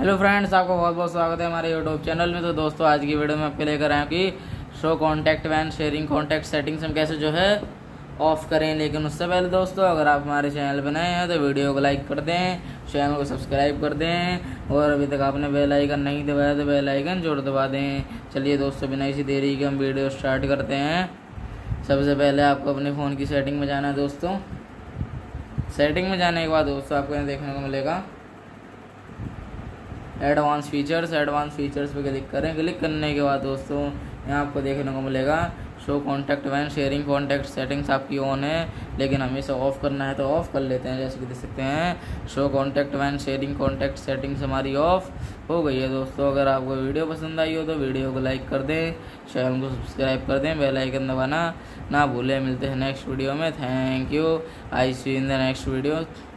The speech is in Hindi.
हेलो फ्रेंड्स, आपका बहुत बहुत स्वागत है हमारे यूट्यूब चैनल में। तो दोस्तों, आज की वीडियो में आपके लेकर आए हैं कि show contact when sharing contact settings हम कैसे जो है ऑफ़ करें। लेकिन उससे पहले दोस्तों, अगर आप हमारे चैनल पर नए हैं तो वीडियो को लाइक कर दें, चैनल को सब्सक्राइब कर दें और अभी तक आपने बेल आइकन नहीं दबाया तो बेल आइकन जरूर दबा दें। चलिए दोस्तों, बिना इसी देरी के हम वीडियो स्टार्ट करते हैं। सबसे पहले आपको अपने फ़ोन की सेटिंग में जाना है दोस्तों। सेटिंग में जाने के बाद दोस्तों, आपको यहाँ देखने को मिलेगा एडवांस फीचर्स पे क्लिक करें। क्लिक करने के बाद दोस्तों, यहाँ आपको देखने को मिलेगा show contact when sharing contact settings आपकी ऑन है, लेकिन हमें इसे ऑफ़ करना है तो ऑफ़ कर लेते हैं। जैसे कि देख सकते हैं, show contact when sharing contact settings हमारी ऑफ़ हो गई है दोस्तों। अगर आपको वीडियो पसंद आई हो तो वीडियो को लाइक कर दें, चैनल को सब्सक्राइब कर दें, बेल आइकन दबाना ना भूलें। मिलते हैं नेक्स्ट वीडियो में। Thank you. I see in the next video.